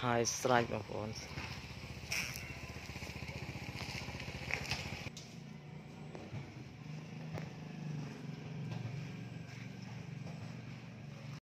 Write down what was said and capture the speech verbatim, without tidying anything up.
ហើយស្រេចបងប្អូន